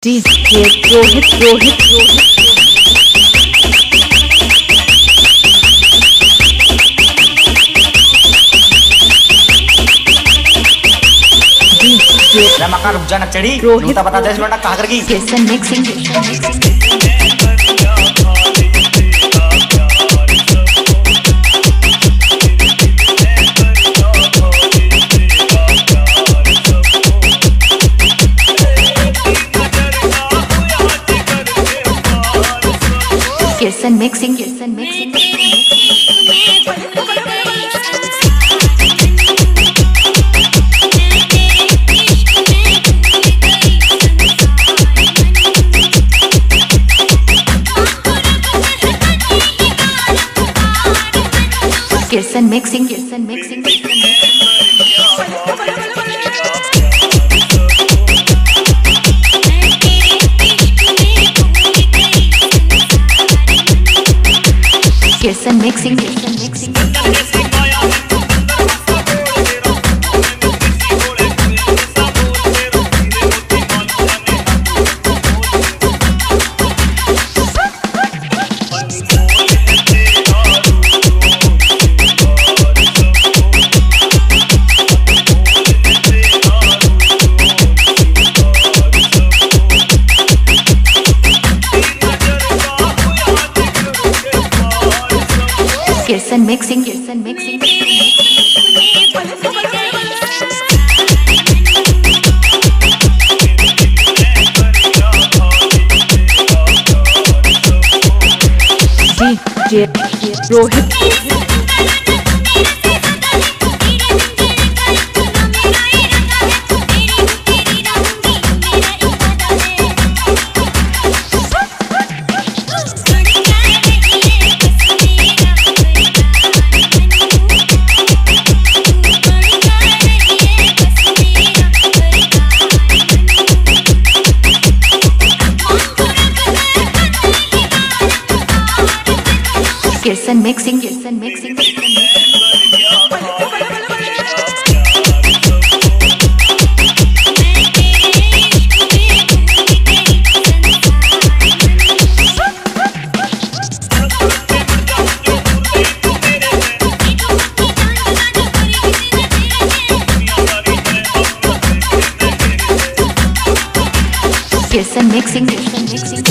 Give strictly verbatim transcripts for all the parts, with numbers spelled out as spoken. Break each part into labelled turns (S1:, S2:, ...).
S1: DJ Rohit Rohit Rohit
S2: मका रुक जाना चढ़ी रोहित बता दे लोटा कहां कर गई
S1: fashion mixing fashion mixing fashion mixing Kirsten mixing, Kirsten mixing, Kirsten mixing, Kirsten mixing. Kirsten mixing, Kirsten mixing. DJ Rohit Kirsten mixing, Kirsten mixing. Kirsten mixing, Kirsten mixing.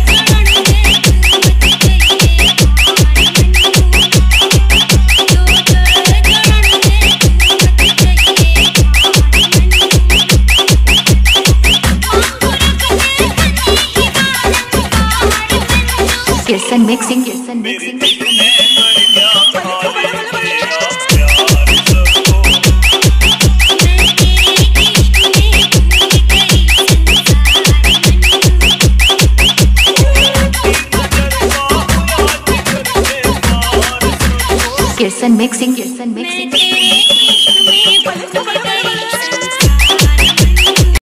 S1: Kirsten mixing, Kirsten mixing. Kirsten mixing, Kirsten mixing.